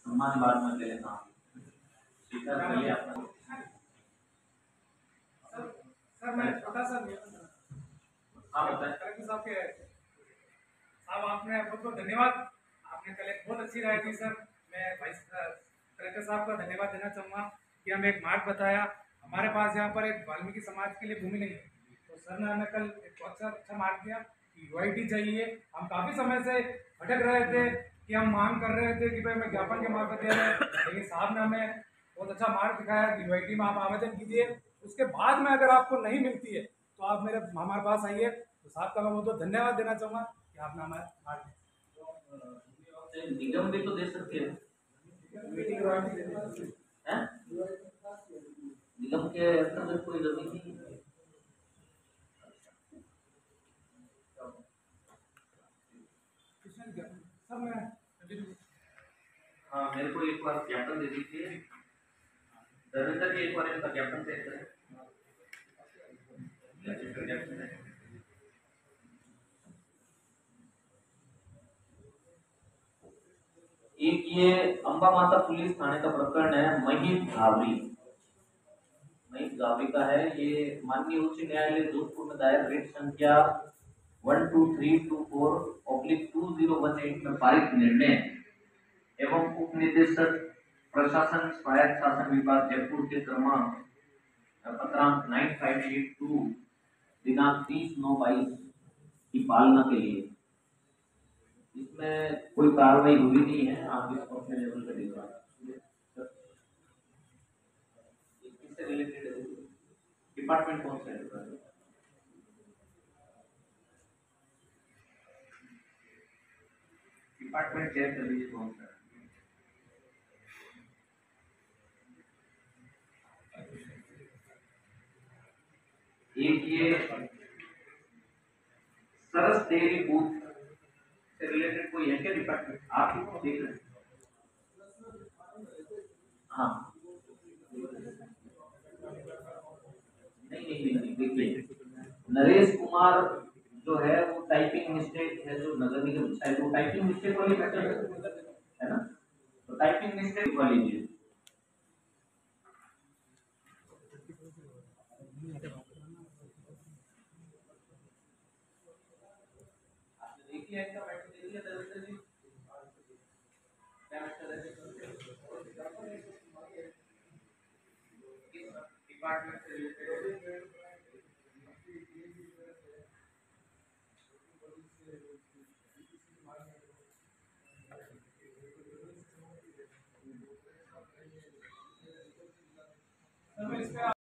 सम्मान बाद में ले लेता हूँ। स्वीकार कर लिया आपने। सर मैं छोटा सा हाँ बताएं। कलेक्टर साहब के साहब आपने बहुत बहुत धन्यवाद। आपने कल एक बहुत अच्छी राय दी सर। मैं वाइस कलेक्टर साहब का धन्यवाद देना चाहूँगा कि हमें एक मार्ग बताया। हमारे पास यहाँ पर एक वाल्मीकि समाज के लिए भूमि नहीं है, तो सर ने हमें कल एक बहुत अच्छा मार्ग दिया कि यूआईटी चाहिए। हम काफ़ी समय से भटक रहे थे कि हम मांग कर रहे थे कि भाई हमें ज्ञापन के मार्फत दे रहे हैं, लेकिन साहब ने हमें बहुत अच्छा मार्ग दिखाया कि यूआईटी में आप आवेदन कीजिए। उसके बाद में अगर आपको नहीं मिलती है तो आप हमारे पास आइए। तो साहब का मैं बहुत बहुत धन्यवाद देना चाहूँगा कि आपने हमारे मार्ग निगम भी तो दे सकते हैं। हैं? निगम के अंतर्गत कोई जमीन नहीं है। सर मैं हाँ मेरे को एक बार ज्ञापन दे दीजिए। धर्मेंद्र जी एक बार इनका ज्ञापन दे करें। एक ये अंबा माता पुलिस थाने का प्रकरण है, महित घावरी। महित घावरी का है ये। माननीय उच्च न्यायालय जोधपुर में दायर रेट संख्या 12324/2018 में पारित निर्णय एवं उप निदेशक प्रशासन स्वायत्त शासन विभाग जयपुर के क्रमांक पत्रांक 9582 दिनांक 30/9/22 की पालना के लिए। इसमें कोई कार्रवाई हुई नहीं है। आप इसको अपने लेवल पे दिखा इससे रिलेटेड डिपार्टमेंट कौन सा है? डिपार्टमेंट चेक कर लीजिए कौन सा है। एक ये सरस डेयरी बूथ से रिलेटेड कोई है क्या डिपार्टमेंट? आप ही देख रहे हैं। हाँ नहीं देखिए, नरेश कुमार जो है वो टाइपिंग मिस्टेक है, जो नगर निगम शायद वो टाइपिंग मिस्टेक वाली मैटर है ना, तो टाइपिंग मिस्टेक वाली लीजिए। आपने देखी है इसका मैटर? देखिए नरेंद्र जी क्या मैटर है? डिपार्टमेंट से रिलेटेड।